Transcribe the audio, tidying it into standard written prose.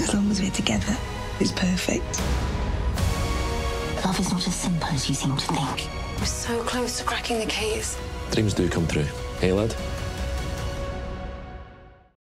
As long as we're together, it's perfect. Love is not as simple as you seem to think. We're so close to cracking the case. Dreams do come true. Hey, lad?